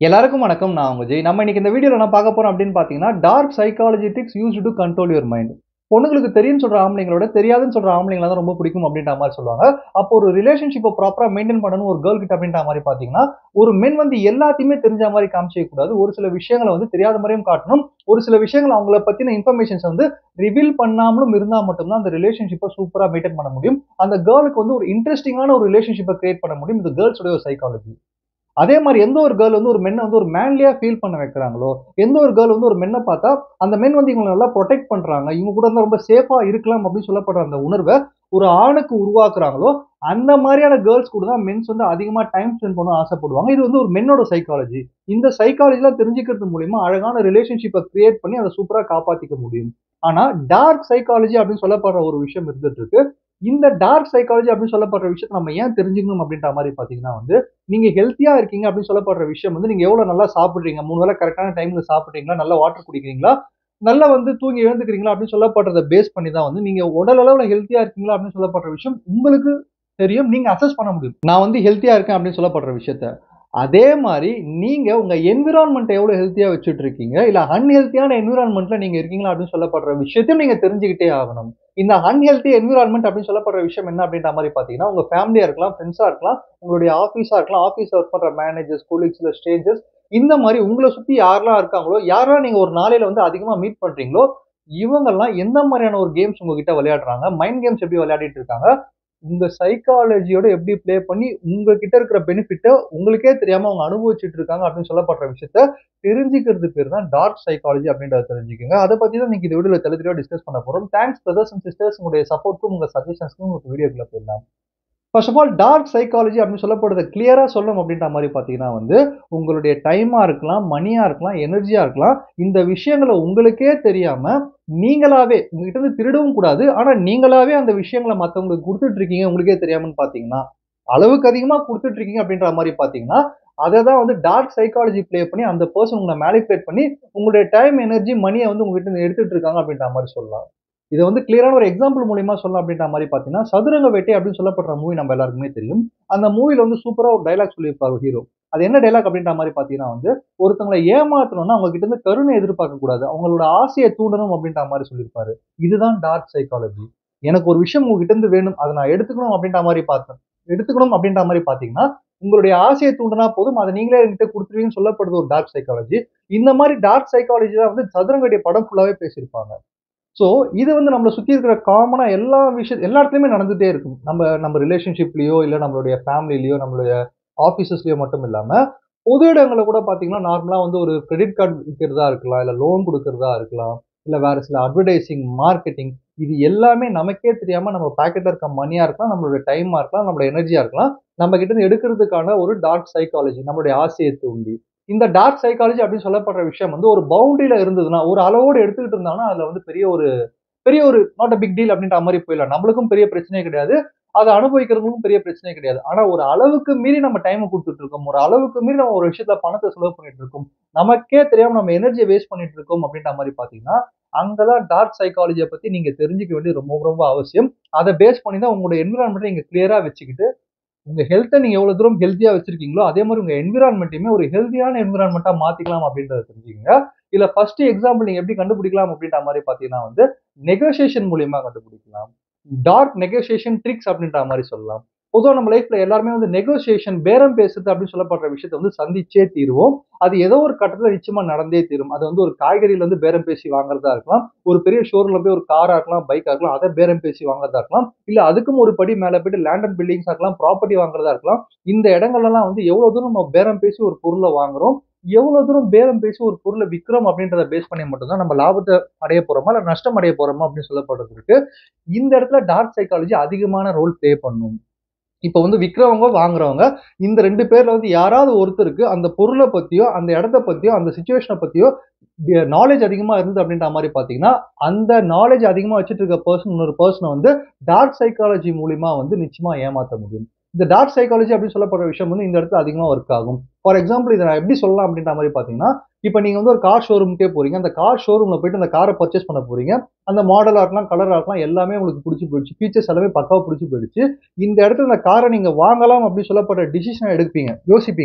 எல்லாருக்கும் வணக்கம். நான் உங்க ஜெய். நம்ம இன்னைக்கு இந்த வீடியோல என்ன பார்க்க போறோம் அப்படின்னு பார்த்தீங்கன்னா, dark psychology tricks used to control your mind. பொண்ணுங்களுக்கு தெரியும்னு சொல்ற ஆம்பளைங்களோட தெரியாதுன்னு சொல்ற ஆம்பளைங்கள தான் ரொம்ப பிடிக்கும் அப்படின்ற மாரி சொல்லுவாங்க. அப்போ ஒரு ரிலேஷன்ஷிப்ப ப்ராப்பரா மெயின்டெயின் பண்ணணும் ஒரு கேர்ள் கிட்ட அப்படின்ற மாரி பார்த்தீங்கன்னா, ஒரு மென் வந்து எல்லாத்தையுமே தெரிஞ்ச மாரி காமிச்சிக்க கூடாது. ஒரு சில விஷயங்கள வந்து தெரியாத மாரியும் காட்டணும். ஒரு சில விஷயங்கள அவங்கள பத்தின இன்ஃபர்மேஷன்ஸ் வந்து ரிவீல் பண்ணாமலும் இருந்தா மட்டும் தான் அந்த ரிலேஷன்ஷிப்ப சூப்பரா மெயின்டெயின் பண்ண முடியும். அந்த கேர்ளுக்கு வந்து ஒரு இன்ட்ரஸ்டிங்கான ஒரு ரிலேஷன்ஷிப்ப கிரியேட் பண்ண முடியும். இது கேர்ள்ஸ் உடைய ஒரு சைக்காலஜி. அதே மாரி எந்த ஒரு கேர்ள் வந்து ஒரு மென்ன வந்து ஒரு மேன்லியா ஃபீல் பண்ண வைக்கிறாங்களோ, எந்த ஒரு கேர்ள் வந்து ஒரு மென்ன பார்த்தா, அந்த மென் வந்து இவங்கள நல்லா புரொடெக்ட் பண்றாங்க. இவங்க கூட இருந்தா ரொம்ப சேஃபா இருக்கலாம் அப்படின்னு சொல்லப்படுற அந்த உணர்வ ஒரு ஆணுக்கு உருவாக்குறாங்களோ, அந்த மாரியான கேர்ள்ஸ் கூட தான் மென்ஸ் வந்து அதிகமா டைம் ஸ்பெண்ட் பண்ண ஆசைப்படுவாங்க. இது வந்து ஒரு மென்னோட சைக்காலஜி. இந்த சைக்காலஜிலாம் தெரிஞ்சுக்கிறது மூலியமா அழகான ரிலேஷன்ஷிப்ப கிரியேட் பண்ணி அத சூப்பரா காப்பாத்திக்க முடியும். ஆனா, டார்க் சைக்காலஜி அப்படின்னு சொல்லப்படுற ஒரு விஷயம் இருந்துட்டு இருக்கு. இந்த டார்க் சைக்காலஜி அப்படின்னு சொல்லப்படுற விஷயத்த நம்ம ஏன் தெரிஞ்சுக்கணும் அப்படின்ற மாரி பார்த்தீங்கன்னா வந்து, நீங்க ஹெல்த்தியா இருக்கீங்க அப்படின்னு சொல்லப்படுற விஷயம் வந்து, நீங்க எவ்வளவு நல்லா சாப்பிடுறீங்க? 3 வேள கரெக்ட்டான டைம்ல சாப்பிடுறீங்களா? நல்லா வாட்டர் குடிக்கிறீங்களா? நல்லா வந்து தூங்கி எழுந்துக்கிறீங்களா? அப்படின்னு சொல்லப்படுறத பேஸ் பண்ணி தான் வந்து, நீங்க உடல் அளவுல ஹெல்த்தியா இருக்கீங்களா? அப்படின்னு சொல்லப்படுற விஷயம் உங்களுக்கு தெரியும். நீங்க அசஸ் பண்ண முடியும். நான் வந்து ஹெல்த்தியா இருக்கேன் அப்படின்னு சொல்லப்படுற விஷயத்த. அதே மாரி நீங்க உங்க என்விரான்மென்ட்ட எவ்வளவு ஹெல்த்தியா வச்சுட்டு இருக்கீங்க? இல்ல அன்ஹெல்த்தியான என்விரான்மென்ட்ல நீங்க இருக்கீங்களா? அப்படின்னு சொல்லப்படுற விஷயத்தையும் நீங்க தெரிஞ்சுக்கிட்டே ஆகணும். இந்த அன்ஹெல்த்தி என்விரான்மென்ட் அப்படின்னு சொல்லப்படுற விஷயம் என்ன அப்படின்ற மாரி பார்த்தீங்கன்னா, உங்க ஃபேமிலியா இருக்கலாம், ஃபிரெண்ட்ஸா இருக்கலாம், உங்களுடைய ஆஃபீஸா இருக்கலாம், ஆஃபீஸ்ல ஒர்க் பண்ற மேனேஜர்ஸ், கொலீக்ஸ் இல்ல ஸ்ட்ரேஞ்சர்ஸ் இந்த மாரி உங்கள சுத்தி யாரெல்லாம் இருக்காங்களோ, யாரெல்லாம் நீங்க ஒரு நாளையில வந்து அதிகமா மீட் பண்றீங்களோ, இவங்கல்லாம் எந்த மாரியான ஒரு கேம்ஸ் உங்ககிட்ட விளையாடுறாங்க? மைண்ட் கேம்ஸ் எப்படி விளையாடிட்டு இருக்காங்க? உங்க சைக்காலஜியோட எப்படி ப்ளே பண்ணி உங்ககிட்ட இருக்கிற பெனிஃபிட்ட உங்களுக்கே தெரியாம அவங்க அனுபவிச்சுட்டு இருக்காங்க அப்படின்னு சொல்லப்படுற விஷயத்த தெரிஞ்சுக்கிறது பேர் தான் டார்க் சைக்காலஜி அப்படின்றத தெரிஞ்சுக்கங்க. அத பத்தி தான் இன்னைக்கு இந்த வீடியோல தெளிவா டிஸ்கஸ் பண்ண போறோம். தேங்க்ஸ் பிரதர்ஸ் அண்ட் சிஸ்டர்ஸ் உங்களுடைய சப்போர்ட்க்கும் உங்க சஜஷன்ஸ்க்கும் உங்களுக்கு வீடியோக்குள்ள போயிடலாம். First of all dark psychology அப்படின்னு சொல்லப்படுறத கிளியரா சொல்லணும் அப்படின்ற மாரி பார்த்தீங்கன்னா வந்து, உங்களுடைய டைமா இருக்கலாம், மணியா இருக்கலாம், எனர்ஜியா இருக்கலாம். இந்த விஷயங்கள உங்களுக்கே தெரியாம, நீங்களாவே உங்ககிட்ட இருந்து திருடவும் கூடாது. ஆனா நீங்களாவே அந்த விஷயங்கள மத்தவங்களுக்கு குடுத்துட்டு இருக்கீங்க உங்களுக்கே தெரியாமன்னு பார்த்தீங்கன்னா, அளவுக்கு அதிகமா குடுத்துட்டு இருக்கீங்க அப்படின்ற மாரி பார்த்தீங்கன்னா, அத தான் வந்து டார்க் சைக்காலஜி ப்ளே பண்ணி அந்த பெர்சன் உங்கள மேனிபுலேட் பண்ணி, உங்களுடைய டைம், எனர்ஜி, மணிய வந்து உங்ககிட்ட இருந்து எடுத்துட்டு இருக்காங்க அப்படின்ற மாரி சொல்லலாம். இத வந்து கிளியரான ஒரு எக்ஸாம்பிள் மூலியமா சொல்லலாம் அப்படின்ற மாரி பார்த்தீங்கன்னா, சதுரங்க வேட்டை அப்படின்னு சொல்லப்படுற மூவி நம்ம எல்லாருக்குமே தெரியும். அந்த மூவில வந்து சூப்பரா ஒரு டயலாக் சொல்லியிருப்பாரு ஹீரோ. அது என்ன டயலாக் அப்படின்ற மாரி பார்த்தீங்கன்னா வந்து, ஒருத்தங்கள ஏமாத்தணும்னா அவங்க கிட்ட இருந்து கருணை எதிர்பார்க்கக் கூடாது. அவங்களோட ஆசைய தூண்டணும் அப்படின்ற மாரி சொல்லியிருப்பாரு. இதுதான் டார்க் சைக்காலஜி. எனக்கு ஒரு விஷயம் உங்ககிட்ட இருந்து வேணும். அத நான் எடுத்துக்கணும் அப்படின்ற மாரி பார்த்தேன். எடுத்துக்கணும் அப்படின்ற மாரி பார்த்தீங்கன்னா, உங்களுடைய ஆசைய தூண்டுனா போதும். அத நீங்களே என்கிட்ட குடுத்துருவீங்கன்னு சொல்லப்படுது ஒரு டார்க் சைக்காலஜி. இந்த மாரி டார்க் சைக்காலஜி தான் வந்து சதுரங்க வேட்டை படம் ஃபுல்லாவே பேசியிருப்பாங்க. சோ, இது வந்து நம்மள சுத்தி இருக்கிற காமனா எல்லா இடத்துலயுமே நடந்துட்டே இருக்கும். நம்ம ரிலேஷன்ஷிப்லயோ, இல்ல நம்மளுடைய ஃபேமிலிலயோ, நம்மளுடைய ஆபீஸஸ்லயோ மட்டும் இல்லாம, பொது இடங்கள்ல கூட பார்த்தீங்கன்னா, நார்மலா வந்து ஒரு கிரெடிட் கார்ட் விக்கிறதா இருக்கலாம், இல்ல லோன் குடுக்கிறதா இருக்கலாம், இல்ல வேற சில அட்வர்டைசிங், மார்க்கெட்டிங் இது எல்லாமே நமக்கே தெரியாம நம்ம பாக்கெட்ல இருக்க மணியா இருக்கலாம், நம்மளுடைய டைமா இருக்கலாம், நம்மளோட எனர்ஜியா இருக்கலாம். நம்ம கிட்ட இருந்து எடுக்கிறதுக்கான ஒரு டார்க் சைக்காலஜி. நம்மளுடைய ஆசைய தூண்டி. இந்த டார்க் சைக்காலஜி அப்படின்னு சொல்லப்படுற விஷயம் வந்து ஒரு பவுண்டரில இருந்ததுன்னா, ஒரு அளவோடு எடுத்துக்கிட்டு இருந்தாங்கன்னா, அதுல வந்து பெரிய ஒரு நாட் அ பிக் டீல் அப்படின்ற மாரி போயிடலாம். நம்மளுக்கும் பெரிய பிரச்சனையே கிடையாது. அத அனுபவிக்கிறவங்களுக்கும் பெரிய பிரச்சனையே கிடையாது. ஆனா ஒரு அளவுக்கு மீறி நம்ம டைம குடுத்துட்டு இருக்கோம். ஒரு அளவுக்கு மீறி நம்ம ஒரு விஷயத்துல பணத்த செலவு பண்ணிட்டு இருக்கோம். நமக்கே தெரியாம நம்ம எனர்ஜிய வேஸ்ட் பண்ணிட்டு இருக்கோம் அப்படின்ற மாரி பார்த்தீங்கன்னா, அங்க தான் டார்க் சைக்காலஜிய பத்தி நீங்க தெரிஞ்சுக்க வேண்டியது ரொம்ப ரொம்ப அவசியம். அத பேஸ் பண்ணி தான் உங்களுடைய என்விரான்மென்ட்ட நீங்க கிளியரா வச்சுக்கிட்டு உங்க ஹெல்த்த நீங்க எவ்வளவு தூரம் ஹெல்த்தியா வச்சிருக்கீங்களோ, அதே மாரி உங்க என்விரான்மென்ட்டையுமே ஒரு ஹெல்த்தியான என்விரான்மென்ட்டா மாத்திக்கலாம் அப்படின்றத தெரிஞ்சுக்கங்க. இதுல ஃபர்ஸ்ட் எக்ஸாம்பிள் நீங்க எப்படி கண்டுபிடிக்கலாம் அப்படின்ற மாரி பார்த்தீங்கன்னா வந்து, நெகோசியேஷன் மூலியமா கண்டுபிடிக்கலாம். டார்க் நெகோசியேஷன் ட்ரிக்ஸ் அப்படின்ற மாரி சொல்லலாம். பொதுவா நம்ம லைஃப்ல எல்லாருமே வந்து நெகோசியேஷன் பேரம் பேசுறது அப்படின்னு சொல்லப்படுற விஷயத்த வந்து சந்திச்சே தீருவோம். அது ஏதோ ஒரு கட்டத்துல நிச்சயமா நடந்தே தீரும். அது வந்து ஒரு காய்கறில இருந்து பேரம் பேசி வாங்குறதா இருக்கலாம். ஒரு பெரிய ஷோரூம்ல போய் ஒரு காரா இருக்கலாம், பைக்கா இருக்கலாம். அத பேரம் பேசி வாங்குறதா இருக்கலாம். இல்ல அதுக்கும் ஒரு படி மேல போயிட்டு லேண்ட் அண்ட் பில்டிங்ஸா இருக்கலாம், ப்ராப்பர்ட்டி வாங்குறதா இருக்கலாம். இந்த இடங்கள்லலாம் வந்து எவ்வளவு தூரம் நம்ம பேரம் பேசி ஒரு பொருள வாங்குறோம், எவ்வளவு தூரம் பேரம் பேசி ஒரு பொருள விக்கிறோம் அப்படின்றத பேஸ் பண்ணி மட்டும் தான் நம்ம லாபத்த அடைய போறோமா, இல்ல நஷ்டம் அடைய போறோமா அப்படின்னு சொல்லப்படுறது இருக்கு. இந்த இடத்துல டார்க் சைக்காலஜி அதிகமான ரோல் ப்ளே பண்ணும். இப்ப வந்து விக்கிறவங்க, வாங்குறவங்க இந்த 2 பேர்ல வந்து யாராவது ஒருத்தருக்கு அந்த பொருள பத்தியோ, அந்த இடத்த பத்தியோ, அந்த சிச்சுவேஷன பத்தியோ நாலேட்ஜ் அதிகமா இருந்தது அப்படின்ற மாரி பார்த்தீங்கன்னா, அந்த நாலேட்ஜ் அதிகமா வச்சுட்டு இருக்க பெர்சன் இன்னொரு பெர்சன வந்து டார்க் சைக்காலஜி மூலியமா வந்து நிச்சயமா ஏமாத்த முடியும். இந்த டார்க் சைக்காலஜி அப்படின்னு சொல்லப்படுற விஷயம் வந்து இந்த இடத்துல அதிகமா ஒர்க் ஆகும். ஃபார் எக்ஸாம்பிள் இத நான் எப்படி சொல்லலாம் அப்படின்ற மாரி பார்த்தீங்கன்னா, இப்ப நீங்க வந்து ஒரு கார் ஷோரூம்க்கே போறீங்க. அந்த கார் ஷோரூம்ல போயிட்டு அந்த கார பர்ச்சேஸ் பண்ண போறீங்க. அந்த மாடலா இருக்கலாம், கலரா இருக்கலாம் எல்லாமே உங்களுக்கு புடிச்சு போயிடுச்சு. ஃபீச்சர்ஸ் எல்லாமே பக்காவா புடிச்சு போயிடுச்சு. இந்த இடத்துல இந்த கார நீங்க வாங்கலாம் அப்படின்னு சொல்லப்படுற டிசிஷன எடுப்பீங்க, யோசிப்பீங்க.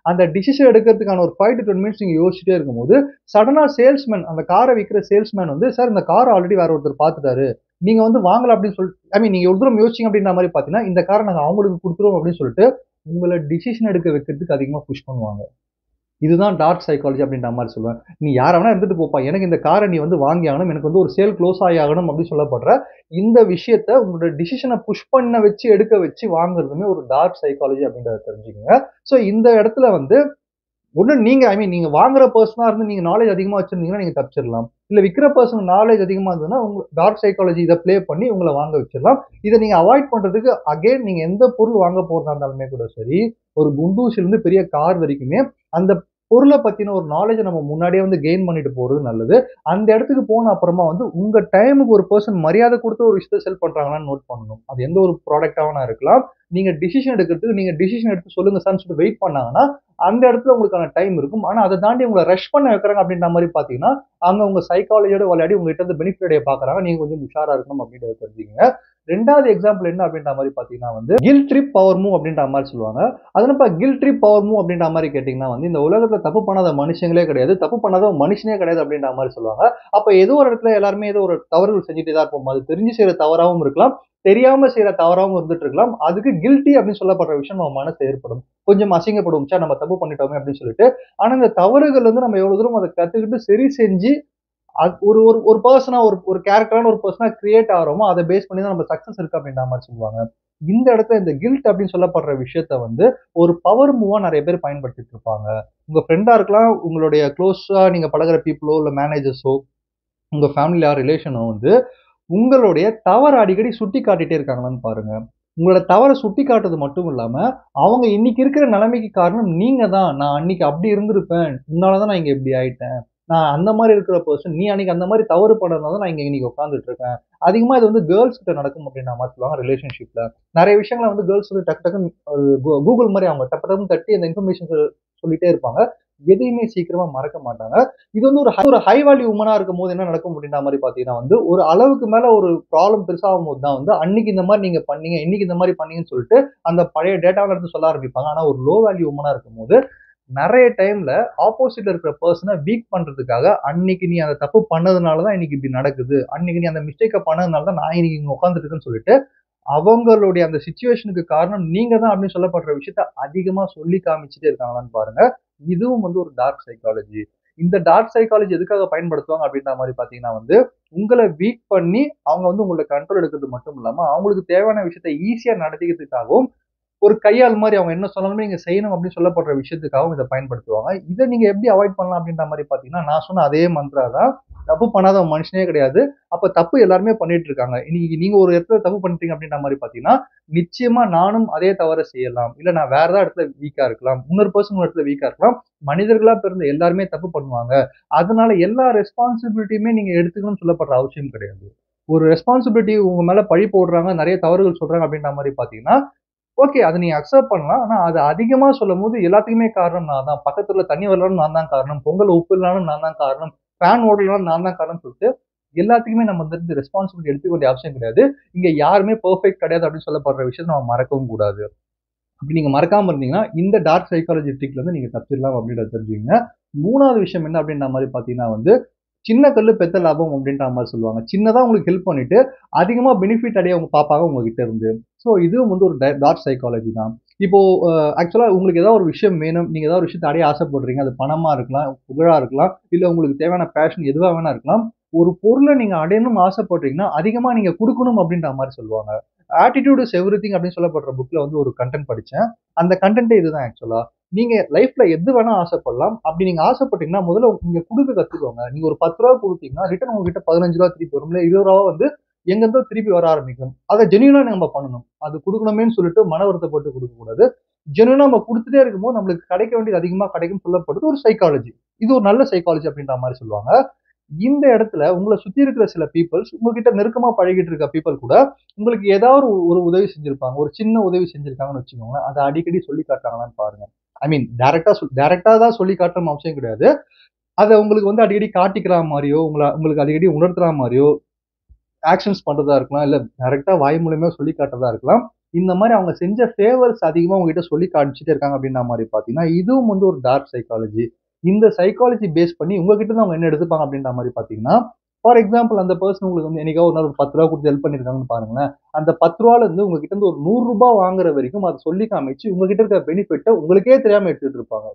அந்த டிசிஷன் எடுக்கிறதுக்கான ஒரு 5 to 10 மினிட்ஸ் நீங்க யோசிச்சுட்டே இருக்கும்போது சடனா சேல்ஸ்மேன் அந்த காரை விற்கிற சேல்ஸ்மேன் வந்து சார் இந்த கார் ஆல்ரெடி வேற ஒருத்தர் பார்த்துட்டாரு நீங்க வந்து வாங்கல அப்படின்னு சொல்லிட்டு நீங்க ஒரு தூரம் யோசிச்சிங்க அப்படின்ற மாதிரி பாத்தீங்கன்னா இந்த காரை நாங்க அவங்களுக்கு கொடுத்துருவோம் அப்படின்னு சொல்லிட்டு உங்களை டிசிஷன் எடுக்க வைக்கிறதுக்கு அதிகமா புஷ் பண்ணுவாங்க. இதுதான் டார்க் சைக்காலஜி அப்படின்ற மாதிரி சொல்லுவேன். நீ யார வேணா இருந்துட்டு போப்பா. எனக்கு இந்த கார நீ வந்து வாங்கி ஆகணும். எனக்கு வந்து ஒரு சேல் க்ளோஸ் ஆகி ஆகணும் அப்படின்னு சொல்லப்படுற இந்த விஷயத்த உங்களோட டிசிஷன புஷ் பண்ண வச்சு, எடுக்க வச்சு வாங்குறதுமே ஒரு டார்க் சைக்காலஜி அப்படின்றத தெரிஞ்சுக்கங்க. ஸோ இந்த இடத்துல வந்து ஒண்ணு நீங்க நீங்க வாங்குற பெர்சனா இருந்து நீங்க நாலேட்ஜ் அதிகமா வச்சிருந்தீங்கன்னா நீங்க தப்பிச்சிடலாம். இல்ல விக்கிற பெர்சன் நாலேட்ஜ் அதிகமா இருந்ததுன்னா உங்க டார்க் சைக்காலஜி இத ப்ளே பண்ணி உங்கள வாங்க வச்சிடலாம். இத நீங்க அவாய்ட் பண்றதுக்கு அகைன் நீங்க எந்த பொருள் வாங்க போறதா இருந்தாலுமே கூட சரி, ஒரு குண்டூசிலிருந்து பெரிய கார் வரைக்குமே அந்த பொருள பத்தின ஒரு நாலேட்ஜ நம்ம முன்னாடியே வந்து கெயின் பண்ணிட்டு போறது நல்லது. அந்த இடத்துக்கு போன அப்புறமா வந்து உங்க டைமுக்கு ஒரு பெர்சன் மரியாதை குடுத்து ஒரு விஷயத்த செல் பண்றாங்களான்னு நோட் பண்ணணும். அது எந்த ஒரு ப்ராடக்ட்டா வேணா இருக்கலாம். நீங்க டிசிஷன் எடுக்கிறதுக்கு நீங்க டிசிஷன் எடுத்து சொல்லுங்க சார்ன்னு சொல்லிட்டு வெயிட் பண்ணாங்கன்னா, அந்த இடத்துல உங்களுக்கான டைம் இருக்கும். ஆனா அத தாண்டி உங்கள ரஷ் பண்ண வைக்கிறாங்க அப்படின்ற மாரி பார்த்தீங்கன்னா, அங்க உங்க சைக்காலஜியோட விளையாடி உங்ககிட்ட இருந்து பெனிஃபிட் அடைய பார்க்குறாங்க. நீங்க கொஞ்சம் உஷாரா இருக்கணும் அப்படின்றத தெரிஞ்சுக்கங்க. 2வது எக்ஸாம்பிள் என்ன அப்படின்ற மாரி பார்த்தீங்கன்னா வந்து, கில்ட் ட்ரிப் பவர் மூவ் அப்படின்ற மாரி சொல்லுவாங்க. அது என்னப்பா கில்ட் ட்ரிப் பவர் மூவ் அப்படின்ற மாரி கேட்டீங்கன்னா வந்து, இந்த உலகத்துல தப்பு பண்ணாத மனுஷங்களே கிடையாது. தப்பு பண்ணாதவன் மனுஷனே கிடையாது அப்படின்ற மாரி சொல்லுவாங்க. அப்ப ஏதோ ஒரு இடத்துல எல்லாருமே ஏதோ ஒரு தவறுகள் செஞ்சுட்டே தான் இருப்போம். அது தெரிஞ்சு செய்ற தவறாவும் இருக்கலாம். தெரியாம செய்ற தவறாவும் இருந்துட்டு இருக்கலாம். அதுக்கு கில்ட்டி அப்படின்னு சொல்லப்படுற விஷயம் நம்ம மனசுல ஏற்படும். கொஞ்சம் அசிங்கப்படுவோம். ச்சே நம்ம தப்பு பண்ணிட்டோமே அப்படின்னு சொல்லிட்டு. ஆனா இந்த தவறுகள் வந்து நம்ம எவ்வளவு தூரம் அத கத்துக்கிட்டு சரி செஞ்சு ஒரு ஒரு ஒரு பெர்சனா ஒரு ஒரு கேரக்டரான ஒரு பெர்சனா கிரியேட் ஆகுறோமோ, அத பேஸ் பண்ணி தான் நம்ம சக்சஸ் இருக்கு அப்படின்ற மாரி சொல்லுவாங்க. இந்த இடத்துல இந்த கில்ட் அப்படின்னு சொல்லப்படுற விஷயத்த வந்து ஒரு பவர் மூவா நெறைய பேர் பயன்படுத்திட்டு இருப்பாங்க. உங்க ஃப்ரெண்டா இருக்கலாம், உங்களுடைய க்ளோஸா நீங்க பழகுற பீப்பிளோ, இல்ல மேனேஜர்ஸோ, உங்க ஃபேமிலி ஆர் ரிலேஷனோ வந்து உங்களுடைய தவற அடிக்கடி சுட்டி காட்டிட்டே இருக்காங்களான்னு பாருங்க. உங்களோட தவற சுட்டி காட்டுறது மட்டும் இல்லாம, அவங்க இன்னைக்கு இருக்கிற நிலைமைக்கு காரணம் நீங்க தான். நான் அன்னைக்கு அப்படி இருந்திருப்பேன். உன்னால தான் நான் இங்க இப்படி ஆயிட்டேன். நான் அந்த மாரி இருக்கிற பெர்சன். நீ அன்னைக்கு அந்த மாரி தவறு பண்ணதுனால தான் நான் இங்க இன்னைக்கு உட்கார்ந்துட்டு இருக்கேன். அதிகமா இது வந்து கேர்ல்ஸ் கிட்ட நடக்கும் அப்படின்ற மாரி சொல்லுவாங்க ரிலேஷன்ஷிப்ல. நெறைய விஷயங்கள வந்து கேர்ல்ஸ் வந்து டக்கு டக்குன்னு கூகுள் மாரி அவங்க டப்பு டப்புன்னு தட்டி அந்த இன்ஃபர்மேஷன் சொல்லிட்டே இருப்பாங்க. எதையுமே சீக்கிரமா மறக்க மாட்டாங்க. இது வந்து ஒரு ஹை வேல்யூ வுமனா இருக்கும்போது என்ன நடக்கும் அப்படின்ற மாரி பார்த்தீங்கன்னா வந்து, ஒரு அளவுக்கு மேல ஒரு ப்ராப்ளம் பெருசாகும்போது தான் வந்து, அன்னைக்கு இந்த மாரி நீங்க பண்ணீங்க, இன்னைக்கு இந்த மாரி பண்ணீங்கன்னு சொல்லிட்டு, அந்த பழைய டேட்டாவ எடுத்து சொல்ல ஆரம்பிப்பாங்க. ஆனா ஒரு லோ வேல்யூ வுமனா இருக்கும்போது, நெறைய டைம்ல ஆப்போசிட்ல இருக்கிற பெர்சன வீக் பண்றதுக்காக, அன்னைக்கு நீ அந்த தப்பு பண்ணதுனால தான் இன்னைக்கு இப்படி நடக்குது. அன்னைக்கு நீ அந்த மிஸ்டேக்க பண்ணதுனால தான் நான் இன்னைக்கு இங்க உட்கார்ந்துட்டு இருக்கேன்னு சொல்லிட்டு, அவங்களுடைய அந்த சிச்சுவேஷனுக்கு காரணம் நீங்க தான் அப்படின்னு சொல்லப்படுற விஷயத்த அதிகமா சொல்லி காமிச்சுட்டே இருக்காங்களான்னு பாருங்க. இதுவும் வந்து ஒரு டார்க் சைக்காலஜி. இந்த டார்க் சைக்காலஜி எதுக்காக பயன்படுத்துவாங்க அப்படின்ற மாரி பார்த்தீங்கன்னா வந்து, உங்கள வீக் பண்ணி அவங்க வந்து உங்கள கண்ட்ரோல் எடுக்கிறது மட்டும் இல்லாம, அவங்களுக்கு தேவையான விஷயத்த ஈஸியா நடத்திக்கிறதுக்காகவும் ஒரு கையாள் மாரி அவங்க என்ன சொன்னாலுமே நீங்க செய்யணும் அப்படின்னு சொல்லப்படுற விஷயத்துக்காகவும் இத பயன்படுத்துவாங்க. இத நீங்க எப்படி அவாய்ட் பண்ணலாம் அப்படின்ற மாரி பார்த்தீங்கன்னா, நான் சொன்ன அதே மந்த்ரா தான். தப்பு பண்ணாதவன் மனுஷனே கிடையாது. அப்ப தப்பு எல்லாருமே பண்ணிட்டு இருக்காங்க. இன்னைக்கு நீங்க ஒரு இடத்துல தப்பு பண்ணிட்டீங்க அப்படின்ற மாரி பார்த்தீங்கன்னா, நிச்சயமா நானும் அதே தவற செய்யலாம். இல்ல நான் வேற ஏதாவது இடத்துல வீக்கா இருக்கலாம். இன்னொரு பெர்சன் ஒரு இடத்துல வீக்கா இருக்கலாம். மனிதர்களா பிறந்த எல்லாருமே தப்பு பண்ணுவாங்க. அதனால எல்லா ரெஸ்பான்சிபிலிட்டியுமே நீங்க எடுத்துக்கணும்னு சொல்லப்படுற அவசியம் கிடையாது. ஒரு ரெஸ்பான்சிபிலிட்டி உங்க மேல பழி போடுறாங்க, நெறைய தவறுகள் சொல்றாங்க அப்படின்ற மாரி பார்த்தீங்கன்னா, ஓகே. அத நீங்க அக்செப்ட் பண்ணலாம். ஆனா அது அதிகமா சொல்லும்போது எல்லாத்துக்குமே காரணம் நான் தான். பக்கத்துல தண்ணி வரலனாலும் நான் தான் காரணம். பொங்கல் உப்பு இல்லனாலும் நான் தான் காரணம். ஃபேன் ஓடலனாலும் நான் தான் காரணம்னு சொல்லிட்டு, எல்லாத்துக்குமே நம்ம வந்து ரெஸ்பான்சிபிலிட்டி எடுத்துக்க வேண்டிய அவசியம் கிடையாது. இங்க யாருமே பெர்ஃபெக்ட் கிடையாது அப்படின்னு சொல்லப்படுற விஷயத்த நம்ம மறக்கவும் கூடாது. அப்படி நீங்க மறக்காம இருந்தீங்கன்னா, இந்த டார்க் சைக்காலஜி ட்ரிக்ல இருந்து நீங்க தப்பிச்சிடலாம் அப்படின்றத தெரிஞ்சுக்கங்க. 3வது விஷயம் என்ன அப்படின்ற மாரி பார்த்தீங்கன்னா வந்து, சின்ன கல்லு பெத்த லாபம் அப்படின்ற மாரி சொல்லுவாங்க. சின்னதா உங்களுக்கு ஹெல்ப் பண்ணிட்டு, அதிகமா பெனிஃபிட் அடைய அவங்க பார்ப்பாங்க உங்ககிட்ட இருந்து. ஸோ இதுவும் வந்து ஒரு டார்க் சைக்காலஜி தான். இப்போ ஆக்சுவலா உங்களுக்கு ஏதாவது ஒரு விஷயம் வேணும். நீங்க ஏதாவது ஒரு விஷயத்த அடைய ஆசைப்படுறீங்க. அது பணமா இருக்கலாம், புகழா இருக்கலாம், இல்ல உங்களுக்கு தேவையான பேஷன் எதுவா வேணா இருக்கலாம். ஒரு பொருள நீங்க அடையணும்னு ஆசைப்படுறீங்கன்னா, அதிகமா நீங்க குடுக்கணும் அப்படின்ற மாரி சொல்லுவாங்க. ஆட்டிட்யூட் இஸ் எவ்ரிதிங் அப்படின்னு சொல்லப்படுற புக்ல வந்து ஒரு கன்டென்ட் படிச்சேன். அந்த கன்டென்ட்டே இதுதான் ஆக்சுவலா. நீங்க லைஃப்ல எது வேணா ஆசைப்படலாம். அப்படி நீங்க ஆசைப்பட்டீங்கன்னா, முதல்ல நீங்க குடுக்க கத்துக்கோங்க. நீங்க ஒரு ரூ. 10 குடுத்தீங்கன்னா, ரிட்டர்ன் உங்ககிட்ட ரூ. 15 திருப்பி வரும். இல்ல ரூ. 20 வந்து எங்கிருந்தோ திருப்பி வர ஆரம்பிக்கும். அத ஜென்யூனா நம்ம பண்ணணும். அது குடுக்கணுமேன்னு சொல்லிட்டு மன வருத்தப்பட்டு குடுக்கக்கூடாது. ஜென்யூனா நம்ம குடுத்துட்டே இருக்கும்போது, நம்மளுக்கு கிடைக்க வேண்டியது அதிகமா கிடைக்கும்னு சொல்லப்படுது ஒரு சைக்காலஜி. இது ஒரு நல்ல சைக்காலஜி அப்படின்ற மாரி சொல்லுவாங்க. இந்த இடத்துல உங்கள சுத்தி இருக்கிற சில பீப்பிள்ஸ், உங்ககிட்ட நெருக்கமா பழகிட்டு இருக்க பீப்பிள் கூட, உங்களுக்கு ஏதாவது ஒரு உதவி செஞ்சிருப்பாங்க. ஒரு சின்ன உதவி செஞ்சிருக்காங்கன்னு வச்சுக்கோங்களேன். அத அடிக்கடி சொல்லி காட்டுறாங்களான்னு பாருங்க. ஐ மீன் டைரக்ட்டா தான் சொல்லி காட்டணும்னு அவசியம் கிடையாது. அத உங்களுக்கு வந்து அடிக்கடி காட்டிக்கிறா மாரியோ, உங்களுக்கு அடிக்கடி உணர்த்துறா மாரியோ, ஆக்ஷன்ஸ் பண்றதா இருக்கலாம். இல்ல டைரக்ட்டா வாய் மூலியமா சொல்லி காட்டுறதா இருக்கலாம். இந்த மாதிரி அவங்க செஞ்ச ஃபேவர்ஸ் அதிகமா உங்ககிட்ட சொல்லி காமிச்சுட்டே இருக்காங்க அப்படின்ற மாதிரி பார்த்தீங்கன்னா, இதுவும் வந்து ஒரு டார்க் சைக்காலஜி. இந்த சைக்காலஜி பேஸ் பண்ணி உங்ககிட்ட இருந்து அவங்க என்ன எடுத்துப்பாங்க அப்படின்ற மாரி பார்த்தீங்கன்னா, ஃபார் எக்ஸாம்பிள் அந்த பெர்சன் உங்களுக்கு வந்து என்னைக்கோ ஒரு நாள் ஒரு ரூ. 10 குடுத்து ஹெல்ப் பண்ணியிருக்காங்கன்னு பாருங்களேன். அந்த ரூ. 10ல இருந்து உங்ககிட்ட இருந்து ஒரு ரூ. 100 வாங்குற வரைக்கும் அத சொல்லி காமிச்சு, உங்ககிட்ட இருக்கிற பெனிஃபிட்ட உங்களுக்கே தெரியாம எடுத்துட்டு இருப்பாங்க.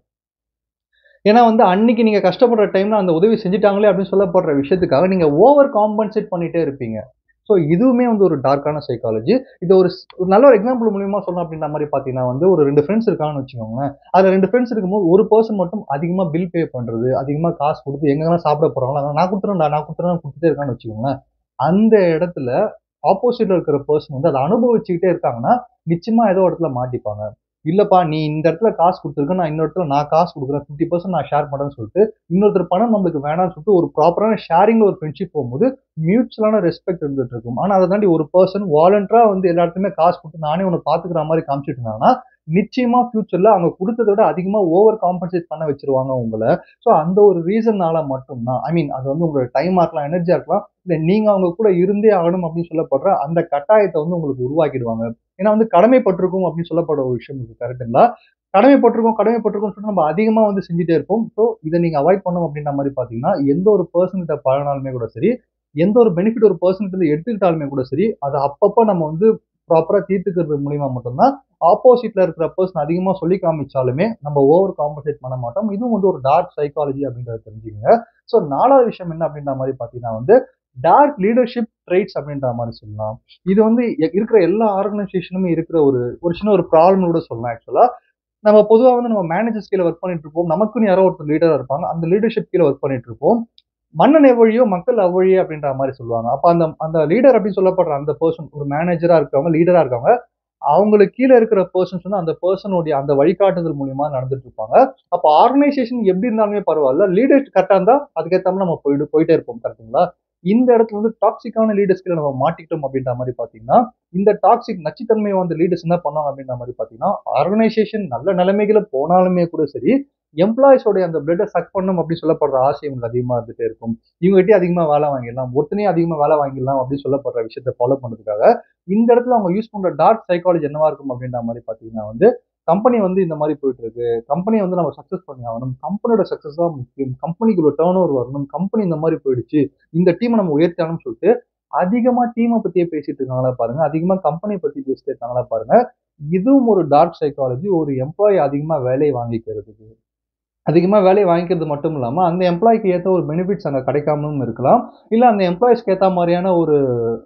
ஏன்னா வந்து அன்னைக்கு நீங்க கஷ்டப்படுற டைம்ல அந்த உதவி செஞ்சுட்டாங்களே அப்படின்னு சொல்லப்படுற விஷயத்துக்காக நீங்க ஓவர் காம்பன்சேட் பண்ணிட்டே இருப்பீங்க. ஸோ இதுவுமே வந்து ஒரு டார்க்கான சைக்காலஜி. இது ஒரு நல்ல ஒரு எக்ஸாம்பிள் மூலியமா சொல்லணும் அப்படின்ற மாரி பார்த்தீங்கன்னா வந்து ஒரு 2 ஃபிரெண்ட்ஸ் இருக்காங்கன்னு வச்சுக்கோங்களேன். அதுல 2 ஃபிரெண்ட்ஸ் இருக்கும்போது ஒரு பெர்சன் மட்டும் அதிகமா பில் பே பண்றது, அதிகமா காசு குடுத்து எங்கெல்லாம் சாப்பிட போறாங்களோ, அங்க நான் குடுத்துறேன்டா, நான் குடுத்துறேன்னு குடுத்துட்டே இருக்கான்னு வச்சுக்கோங்களேன். அந்த இடத்துல ஆப்போசிட்ல இருக்கிற பெர்சன் வந்து அத அனுபவிச்சுக்கிட்டே இருக்காங்கன்னா, நிச்சயமா ஏதோ ஒரு இடத்துல மாட்டிப்பாங்க. இல்லப்பா நீ இந்த இடத்துல காசு குடுத்துருக்க, நான் இன்னொரு இடத்துல நான் காசு குடுக்குறேன். 50% நான் ஷேர் பண்றேன்னு சொல்லிட்டு, இன்னொருத்தர் பணம் நம்மளுக்கு வேணாம்னு சொல்லிட்டு ஒரு ப்ராப்பரான ஷேரிங்ல ஒரு ஃப்ரெண்ட்ஷிப் போம்போது, மியூச்சுவலான ரெஸ்பெக்ட் இருந்துட்டு இருக்கும். ஆனா அத தாண்டி ஒரு பெர்சன் வாலண்டரா வந்து எல்லா இடத்துலயுமே காசு குடுத்து நானே உன்ன பாத்துக்கிற மாரி காமிச்சுட்டு இருந்தாங்கன்னா, நிச்சயமா ஃபியூச்சர்ல அவங்க குடுத்தத விட அதிகமா ஓவர் காம்பன்சேட் பண்ண வச்சுருவாங்க உங்கள. ஸோ அந்த ஒரு ரீசன்னால மட்டும் தான் ஐ மீன் அது வந்து உங்களோட டைமா இருக்கலாம், எனர்ஜியா இருக்கலாம். இல்ல நீங்க அவங்க கூட இருந்தே ஆகணும் அப்படின்னு சொல்லப்படுற அந்த கட்டாயத்த வந்து உங்களுக்கு உருவாக்கிடுவாங்க. ஏன்னா வந்து கடமைப்பட்டிருக்கோம் அப்படின்னு சொல்லப்படுற ஒரு விஷயம் இருக்கு கரெக்ட்டுங்களா? கடமைப்பட்டிருக்கோம்னு சொல்லிட்டு நம்ம அதிகமா வந்து செஞ்சுட்டே இருப்போம். ஸோ இத நீங்க அவாய்ட் பண்ணணும் அப்படின்ற மாரி பார்த்தீங்கன்னா, எந்த ஒரு பெர்சன் கிட்ட பழகுனாலுமே கூட சரி, எந்த ஒரு பெனிஃபிட் ஒரு பெர்சன் கிட்ட இருந்து எடுத்துக்கிட்டாலுமே கூட சரி, அத அப்பப்ப நம்ம வந்து ப்ராப்பரா தீர்த்துக்கிறது மூலியமா மட்டும் தான், ஆப்போசிட்ல இருக்கிற பெர்சன் அதிகமா சொல்லி காமிச்சாலுமே, நம்ம ஓவர் காம்பன்சேட் பண்ண மாட்டோம். இதுவும் வந்து ஒரு டார்க் சைக்காலஜி அப்படின்றத தெரிஞ்சுக்கங்க. ஸோ 4வது விஷயம் என்ன அப்படின்ற மாரி பார்த்தீங்கன்னா வந்து, டார்க் லீடர்ஷிப் ட்ரெய்ட்ஸ் அப்படின்ற மாரி சொல்லலாம். இது வந்து இருக்கிற எல்லா ஆர்கனைசேஷனுமே இருக்கிற ஒரு ஒரு சின்ன ஒரு ப்ராப்ளம்னு கூட சொல்லலாம் ஆக்சுவலா. நம்ம பொதுவா வந்து நம்ம மேனேஜர்ஸ் கீழ ஒர்க் பண்ணிட்டு இருப்போம். நமக்குன்னு யாரோ ஒருத்தர் லீடரா இருப்பாங்க. அந்த லீடர்ஷிப் கீழ ஒர்க் பண்ணிட்டு இருப்போம். "மன்னன் எவ்வழியோ மக்கள் அவ்வழியே" அப்படின்ற மாரி சொல்லுவாங்க. அப்ப அந்த அந்த லீடர் அப்படின்னு சொல்லப்படுற அந்த பெர்சன் ஒரு மேனேஜரா இருக்கவங்க, லீடரா இருக்கவங்க, அவங்களுக்கு கீழ இருக்கிற பெர்சன்ஸ் வந்து அந்த பெர்சனுடைய அந்த வழிகாட்டுதல் மூலியமா நடந்துட்டு இருப்பாங்க. அப்ப ஆர்கனைசேஷன் எப்படி இருந்தாலுமே பரவால்ல. லீடர் கரெக்ட்டா இருந்தா அதுக்கேத்தாப்ல நம்ம போயிட்டே இருப்போம். கரெக்ட்டுங்களா? இந்த இடத்துல வந்து டாக்ஸிக்கான லீடர்ஸ் கீழ நம்ம மாட்டிக்கிட்டோம் அப்படின்ற மாரி பார்த்தீங்கன்னா, இந்த டாக்ஸிக் நச்சுத்தன்மை வந்த லீடர்ஸ் என்ன பண்ணுவாங்க அப்படின்ற மாரி பார்த்தீங்கன்னா, ஆர்கனைசேஷன் நல்ல நிலைமைகள்ல போனாலுமே கூட சரி, எம்ப்ளாயீஸோட அந்த பிளட்ட சக் பண்ணணும் அப்படின்னு சொல்லப்படுற ஆசை இவங்களுக்கு அதிகமா இருந்துட்டே இருக்கும். இவங்ககிட்டயே அதிகமா வேலை வாங்கிடலாம். ஒருத்தனயே அதிகமா வேலை வாங்கிடலாம் அப்படின்னு சொல்லப்படுற விஷயத்த ஃபாலோ பண்றதுக்காக, இந்த இடத்துல அவங்க யூஸ் பண்ற டார்க் சைக்காலஜி என்னவா இருக்கும் அப்படின்ற மாரி பார்த்தீங்கன்னா வந்து, கம்பெனி வந்து இந்த மாரி போயிட்டு இருக்கு. கம்பெனிய வந்து நம்ம சக்சஸ் பண்ணி ஆகணும். கம்பெனியோட சக்சஸ் தான் முக்கியம். கம்பெனிக்கு இவ்வளோ டர்ன் ஓவர் வரணும். கம்பெனி இந்த மாரி போயிடுச்சு. இந்த டீம நம்ம உயர்த்தி ஆகணும்னு சொல்லிட்டு, அதிகமா டீம பத்தியே பேசிட்டு இருக்காங்களா பாருங்க. அதிகமா கம்பெனிய பத்தி பேசிட்டு இருக்காங்களா பாருங்க. இதுவும் ஒரு டார்க் சைக்காலஜி. ஒரு எம்ப்ளாயி அதிகமா வேலைய வாங்கிக்கிறதுக்கு. அதிகமா வேலைய வாங்கிக்கிறது மட்டும் இல்லாம, அந்த எம்ப்ளாயிக்கு ஏத்த ஒரு பெனிஃபிட்ஸ் அங்க கிடைக்காமலும் இருக்கலாம். இல்ல அந்த எம்ப்ளாயீஸ்க்கு ஏத்த மாரியான ஒரு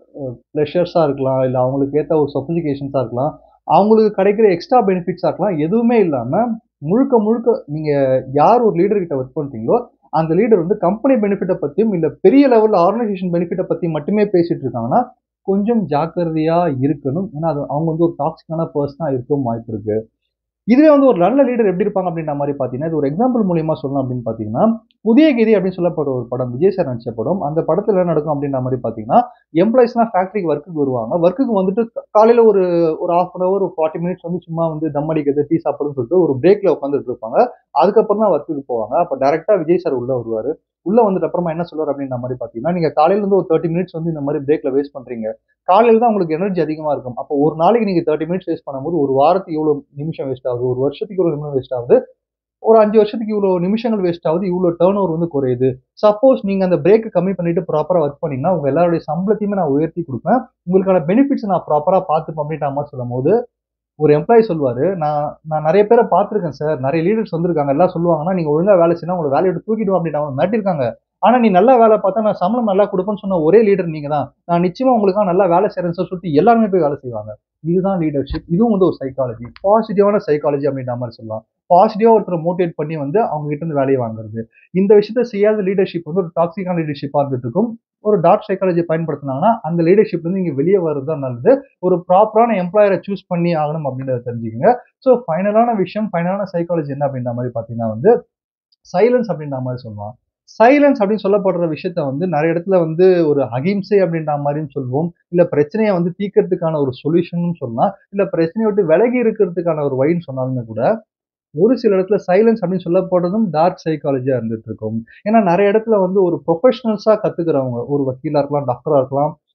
பிளஷர்ஸா இருக்கலாம். இல்ல அவங்களுக்கு ஏத்த ஒரு சொஃபிஸ்டிகேஷன்ஸா இருக்கலாம். அவங்களுக்கு கிடைக்கிற எக்ஸ்ட்ரா பெனிஃபிட்ஸா இருக்கலாம். எதுவுமே இல்லாம, முழுக்க முழுக்க நீங்க யார் ஒரு லீடர் கிட்ட ஒர்க் பண்றீங்களோ, அந்த லீடர் வந்து கம்பெனி பெனிஃபிட்ட பத்தியும், இல்ல பெரிய லெவல்ல ஆர்கனைசேஷன் பெனிஃபிட்ட பத்தி மட்டுமே பேசிட்டு இருக்காங்கன்னா, கொஞ்சம் ஜாக்கிரதையா இருக்கணும். ஏன்னா, அது அவங்க வந்து ஒரு டாக்ஸிக்கான பெர்சனா இருக்கவும் வாய்ப்பு இருக்கு. இதுவே வந்து ஒரு நல்ல லீடர் எப்படி இருப்பாங்க அப்படின்ற மாரி பார்த்தீங்கன்னா, இது ஒரு எக்ஸாம்பிள் மூலியமா சொல்லணும் அப்படின்னு பார்த்தீங்கன்னா, புதிய கீதை அப்படின்னு சொல்லப்பட்ட ஒரு படம். விஜய் சார் நடிச்ச படம். அந்த படத்துல என்ன நடக்கும் அப்படின்ற மாரி பார்த்தீங்கன்னா, எம்ப்ளாயீஸ்லாம் ஃபேக்டரிக்கு ஒர்க்குக்கு வருவாங்க. ஒர்க்குக்கு வந்துட்டு காலையில ஒரு ஒரு 1/2 அன் ஹவர், ஒரு 40 மினிட்ஸ் வந்து சும்மா வந்து தம் அடிக்கிறது, டீ சாப்பிடுறதுன்னு சொல்லிட்டு ஒரு பிரேக்ல உட்கார்ந்துட்டு இருப்பாங்க. அதுக்கப்புறம் தான் ஒர்க்குக்கு போவாங்க. அப்ப டைரக்ட்டா விஜய் சார் உள்ள வருவாரு. உள்ள வந்துட்டு அப்புறமா என்ன சொல்லுவாரு அப்படின்ற மாரி பார்த்தீங்கன்னா, நீங்க காலையில இருந்து ஒரு 30 மினிட்ஸ் வந்து இந்த மாரி பிரேக்ல வேஸ்ட் பண்றீங்க. காலையில தான் உங்களுக்கு எனர்ஜி அதிகமா இருக்கும். அப்போ ஒரு நாளைக்கு நீங்க 30 மினிட்ஸ் வேஸ்ட் பண்ணும்போது, ஒரு வாரத்துக்கு இவ்வளோ நிமிஷம் வேஸ்ட் ஆகுது. ஒரு வருஷத்துக்கு இவ்வளோ நிமிடம் வேஸ்ட் ஆகுது. ஒரு 5 வருஷத்துக்கு இவ்வளோ நிமிஷங்கள் வேஸ்ட் ஆகுது. இவ்வளோ டர்ன் ஓவர் வந்து குறையுது. சப்போஸ் நீங்க அந்த பிரேக்க கம்மி பண்ணிட்டு ப்ராப்பரா ஒர்க் பண்ணீங்கன்னா, உங்க எல்லாருடைய சம்பளத்தையுமே நான் உயர்த்தி குடுப்பேன். உங்களுக்கான பெனிஃபிட்ஸ் நான் ப்ராப்பரா பார்த்துப்பேன் அப்படின்ற மாரி சொல்லும்போது, ஒரு எம்ப்ளாயி சொல்லுவாரு, "நான் நான் நெறைய பேர பார்த்துருக்கேன் சார். நெறைய லீடர்ஸ் வந்திருக்காங்க. எல்லாம் சொல்லுவாங்கன்னா, நீங்க ஒழுங்கா வேலை செய்யலனா உங்கள வேலைய விட்டு தூக்கிடுவேன் அப்படின்ற மாரி மிரட்டியிருக்காங்க. ஆனா நீ நல்லா வேலை பார்த்தா நான் சம்பளம் நல்லா குடுப்பேன்னு சொன்ன ஒரே லீடர் நீங்க தான். நான் நிச்சயமா உங்களுக்காக நல்லா வேலை செய்றேன்னு சொல்லிட்டு எல்லாருமே போய் வேலை செய்வாங்க." இதுதான் லீடர்ஷிப். இதுவும் வந்து ஒரு சைக்காலஜி. பாசிட்டிவான சைக்காலஜி அப்படின்ற மாரி சொல்லலாம். பாசிட்டிவா ஒருத்தர மோட்டிவேட் பண்ணி வந்து அவங்க கிட்ட இருந்து வேலைய வாங்குறது. இந்த விஷயத்த செய்யாத லீடர்ஷிப் வந்து ஒரு டாக்ஸிக்கான லீடர்ஷிப்பா இருந்துட்டு இருக்கும். ஒரு டார்க் சைக்காலஜிய பயன்படுத்துனாங்கன்னா, அந்த லீடர்ஷிப்ல இருந்து நீங்க வெளிய வர்றது தான் நல்லது. ஒரு ப்ராப்பரான எம்ப்ளாயர சூஸ் பண்ணி ஆகணும் அப்படின்றத தெரிஞ்சுக்கங்க. ஸோ ஃபைனலான விஷயம், ஃபைனலான சைக்காலஜி என்ன அப்படின்ற மாரி பார்த்தீங்கன்னா வந்து, சைலன்ஸ் அப்படின்ற மாரி சொல்லலாம். சைலன்ஸ் அப்படின்னு சொல்லப்படுற விஷயத்த வந்து நெறைய இடத்துல வந்து ஒரு அகிம்சை அப்படின்ற மாரியும் சொல்லுவோம். இல்ல பிரச்சனைய வந்து தீர்க்கறதுக்கான ஒரு சொல்யூஷன்னும் சொல்லலாம். இல்ல பிரச்சனைய விட்டு விலகி இருக்கிறதுக்கான ஒரு வழின்னு சொன்னாலுமே கூட, ஒரு சில இடத்துல சைலன்ஸ் அப்படின்னு சொல்லப்படுறதும் டார்க் சைக்காலஜியா இருந்துட்டு இருக்கும். ஏன்னா நெறைய இடத்துல வந்து ஒரு ப்ரொஃபஷனல்ஸா கத்துக்கிறவங்க, ஒரு வக்கீலா இருக்கலாம், டாக்டரா இருக்கலாம்.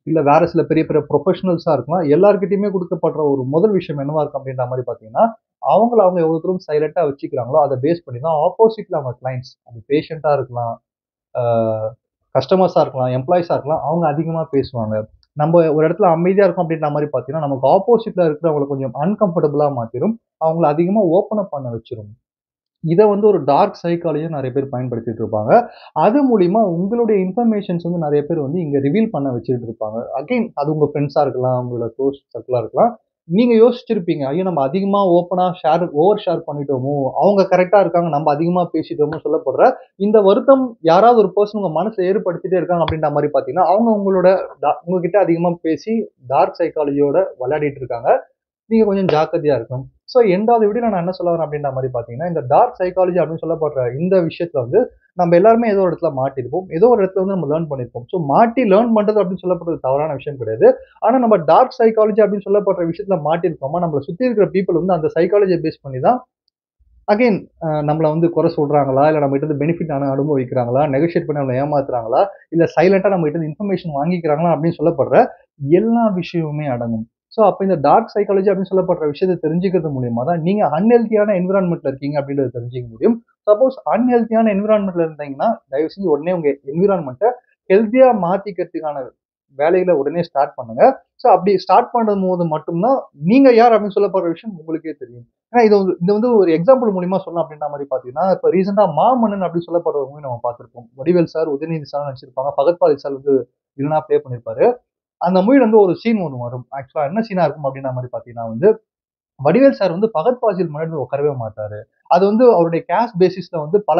இல்ல வேற சில பெரிய பெரிய ப்ரொஃபஷனல்ஸா இருக்கலாம். எல்லார்கிட்டயுமே குடுக்கப்படுற ஒரு முதல் விஷயம் என்னவா இருக்கும் அப்படின்ற மாரி பார்த்தீங்கன்னா, அவங்கள அவங்க எவ்வளவு தூரம் சைலன்ட்டா வச்சுக்கிறாங்களோ, அத பேஸ் பண்ணி தான் ஆப்போசிட்ல அவங்க கிளையன்ட்ஸ் அது பேஷண்ட்டா இருக்கலாம், ஆ கஸ்டமர்ஸா இருக்கலாம், எம்ப்ளாயீஸா இருக்கலாம். அவங்க அதிகமா பேசுவாங்க. நம்ப ஒரு இடத்துல அமைதியா இருக்கோம் அப்படின்ற மாரி பார்த்தீங்கன்னா, நமக்கு ஆப்போசிட்ல இருக்கிறவங்கள கொஞ்சம் அன்கம்ஃபர்டபுளா மாத்திரும். அவங்கள அதிகமா ஓப்பன் அப் பண்ண வச்சுரும். இத வந்து ஒரு டார்க் சைக்காலஜியா நெறைய பேர் பயன்படுத்திட்டு இருப்பாங்க. அது மூலியமா உங்களுடைய இன்ஃபர்மேஷன்ஸ் வந்து நெறைய பேர் வந்து இங்க ரிவீல் பண்ண வச்சுட்டு இருப்பாங்க. அகைன் அது உங்க ஃபிரெண்ட்ஸா இருக்கலாம், உங்களோட க்ளோஸ் சர்க்கிளா இருக்கலாம். நீங்க யோசிச்சிருப்பீங்க. ஐயோ! நம்ம அதிகமா ஓப்பனா ஓவர் ஷேர் பண்ணிட்டோமோ! அவங்க கரெக்ட்டா இருக்காங்க. நம்ம அதிகமா பேசிட்டோமோ சொல்லப்படுற இந்த வருத்தம் யாராவது ஒரு பெர்சன் உங்க மனசுல ஏற்படுத்திட்டே இருக்காங்க அப்படின்ற மாரி பார்த்தீங்கன்னா, அவங்க உங்களோட உங்ககிட்ட அதிகமா பேசி டார்க் சைக்காலஜியோட விளையாடிட்டு இருக்காங்க. நீங்க கொஞ்சம் ஜாக்கிரதையா இருக்கணும். ஸோ 8வது வீடியோல நான் என்ன சொல்ல வரேன் அப்படின்ற மாரி பார்த்தீங்கன்னா, இந்த டார்க் சைக்காலஜி அப்படின்னு சொல்லப்படுற இந்த விஷயத்துல வந்து, நம்ம எல்லாருமே ஏதோ ஒரு இடத்துல மாட்டியிருப்போம். ஏதோ ஒரு இடத்துல வந்து நம்ம லேர்ன் பண்ணியிருப்போம். ஸோ மாட்டி லேர்ன் பண்றது அப்படின்னு சொல்லப்படுறது தவறான விஷயம் கிடையாது. ஆனா நம்ம டார்க் சைக்காலஜி அப்படின்னு சொல்லப்படுற விஷயத்துல மாட்டியிருக்கோமா, நம்மள சுத்தி இருக்கிற பீப்பிள் வந்து அந்த சைக்காலஜிய பேஸ் பண்ணி தான் அகைன் நம்மள வந்து குறை சொல்றாங்களா? இல்ல நம்மகிட்ட இருந்து பெனிஃபிட் அனுபவிக்கிறாங்களா? நெகோஷியேட் பண்ணி நம்மள ஏமாத்துறாங்களா? இல்ல சைலன்ட்டா நம்மகிட்ட இருந்து இன்ஃபர்மேஷன் வாங்கிக்கிறாங்களா? அப்படின்னு சொல்லப்படுற எல்லா விஷயமுமே அடங்கும். ஸோ அப்ப இந்த டார்க் சைக்காலஜி அப்படின்னு சொல்லப்படுற விஷயத்த தெரிஞ்சுக்கிறது மூலியமா தான் நீங்க அன்ஹெல்த்தியான என்விரான்மென்ட்ல இருக்கீங்க அப்படின்றத தெரிஞ்சுக்க முடியும். சப்போஸ் அன்ஹெல்த்தியான என்விரான்மென்ட்ல இருந்தீங்கன்னா, தயவு செஞ்சு உடனே உங்க என்விரான்மென்ட்ட ஹெல்த்தியா மாத்திக்கிறதுக்கான வேலைகள உடனே ஸ்டார்ட் பண்ணுங்க. ஸோ அப்படி ஸ்டார்ட் பண்ணும்போது மட்டும் தான், நீங்க யார் அப்படின்னு சொல்லப்படுற விஷயம் உங்களுக்கே தெரியும். ஏன்னா இது வந்து ஒரு எக்ஸாம்பிள் மூலியமா சொல்லலாம் அப்படின்ற மாரி பார்த்தீங்கன்னா, இப்ப ரீசென்ட்டா மாமன்னன் அப்படின்னு சொல்லப்படுற ஒரு மூவி நம்ம பார்த்திருப்போம். வடிவேல் சார், உதயநிதி சார் நடிச்சிருப்பாங்க. பகத் ஃபாசில் சார் வந்து வில்லனா ப்ளே பண்ணியிருப்பாரு. அந்த மூவில வந்து ஒரு சீன் ஒண்ணு வரும். ஆக்சுவலா என்ன சீனா இருக்கும் அப்படின்ற மாரி பார்த்தீங்கன்னா வந்து, வடிவேல் சார் வந்து பகத் ஃபாசில் முன்னாடி வந்து உட்காரவே மாட்டாரு. அது வந்து அவருடைய கேஸ்ட் பேசிஸ்ல வந்து பல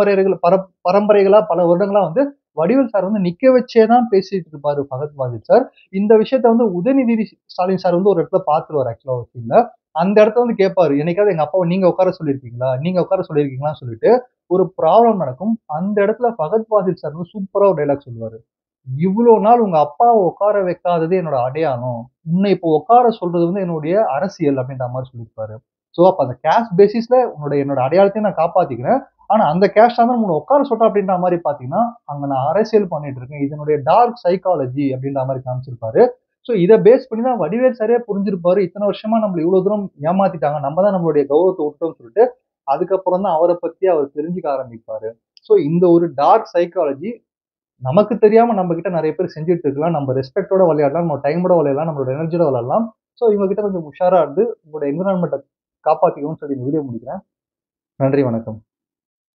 பரம்பரைகளா பல வருடங்களா வந்து வடிவேல் சார் வந்து நிக்க வச்சே தான் பேசிட்டு இருப்பாரு பகத் ஃபாசில் சார். இந்த விஷயத்த வந்து உதயநிதி ஸ்டாலின் சார் வந்து ஒரு இடத்துல பார்த்துருவாரு ஆக்சுவலா ஒரு சீன்ல. அந்த இடத்துல வந்து கேட்பாரு. என்னைக்காவது எங்க அப்பாவ நீங்க உட்கார சொல்லியிருக்கீங்களா? நீங்க உட்கார சொல்லியிருக்கீங்களான்னு சொல்லிட்டு ஒரு ப்ராப்ளம் நடக்கும். அந்த இடத்துல பகத் ஃபாசில் சார் வந்து சூப்பரா ஒரு டயலாக் சொல்லுவாரு. "இவ்ளோ நாள் உங்க அப்பாவ உட்கார வைக்காதது என்னோட அடையாளம். உன்னை இப்போ உட்கார சொல்றது வந்து என்னுடைய அரசியல்" அப்படின்ற மாரி சொல்லியிருப்பாரு. சோ அப்ப அந்த கேஸ்ட் பேசிஸ்ல என்னோட அடையாளத்தையும் நான் காப்பாத்திக்கிறேன். ஆனா அந்த கேஸ்ட்டா தான் உன்ன உட்கார சொல்றேன் அப்படின்ற மாரி பார்த்தீங்கன்னா, அங்க நான் அரசியல் பண்ணிட்டு இருக்கேன். இது என்னுடைய டார்க் சைக்காலஜி அப்படின்ற மாரி காமிச்சிருப்பாரு. சோ இத பேஸ் பண்ணி தான் வடிவேல் சாரே புரிஞ்சிருப்பாரு. இத்தன வருஷமா நம்மள இவ்ளோ தூரம் ஏமாத்திட்டாங்க. நம்ம தான் நம்மளுடைய கௌரவத்த விட்டோம்னு சொல்லிட்டு, அதுக்கப்புறம் தான் அவர பத்தி அவர் தெரிஞ்சுக்க ஆரம்பிப்பாரு. சோ இந்த ஒரு டார்க் சைக்காலஜி நமக்கு தெரியாம நம்ம கிட்ட நெறைய பேர் செஞ்சுட்டு இருக்கலாம். நம்ம ரெஸ்பெக்ட்டோட விளையாடலாம். நம்ம டைமோட விளையாடலாம். நம்மளோட எனர்ஜியோட விளையாடலாம். ஸோ இவங்க கிட்ட கொஞ்சம் உஷாரா இருந்து உங்களோட என்விரான்மென்ட்ட காப்பாத்திக்கணும்னு சொல்லி இந்த வீடியோ முடிக்கிறேன். நன்றி, வணக்கம்.